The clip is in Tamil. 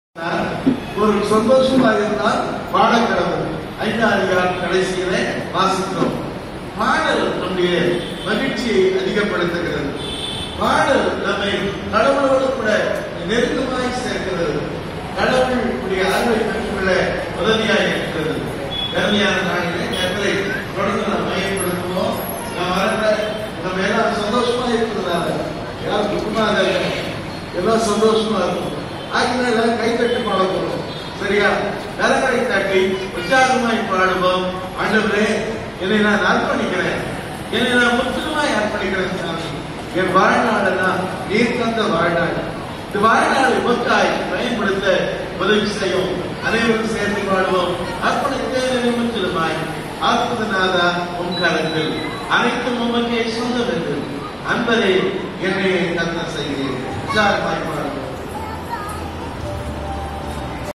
ஒரு சந்தோஷமாக இருந்தால் பாடக்கடவுள் 5 அதிகாரம் கடைசியிலே வாசிக்கிறோம். பாடல் நம்முடைய மகிழ்ச்சியை அதிகப்படுத்துகிறது. பாடல் நம்மை கடவுளோடு கூட நெருக்கமாய் சேர்க்கிறது. கடவுளுடைய அருளை பெற்றுக்கொள்ள உதவியாக இருக்கிறது. கருமையான நாளிலே கர்த்தரை தொடர்ந்து நாம் மையப்படுத்துவோம். நாம் வர நம்ம எல்லாம் சந்தோஷமா இருக்கிறதுனால யாரும் துக்கமாக எல்லாம் சந்தோஷமா இருக்கும். ஆகினால கைத்தட்டு பாட போறோம். சரியா? கரங்களை தட்டி உற்சாகமாய் பாடுவோம். ஆண்டவரே, என்னை நான் அர்ப்பணிக்கிறேன், என்னை நான் முற்றிலுமாய் அர்ப்பணிக்கிறேன் சாமி. என் வாழ்நாளெல்லாம் நீர் தந்த வாழ்நாள். இந்த வாழ்நாளை முத்தாய் பயன்படுத்த உதவி செய்யும். அனைவரும் சேர்ந்து பாடுவோம். அர்ப்பணித்தேன் முற்றிலுமாய் ஆத்மநாதா உன் கரங்கள் அனைத்தும் உமக்கே சொந்தம் என்று அன்பரே என்னை தந்த செய்கிறேன். உற்சாகமாய்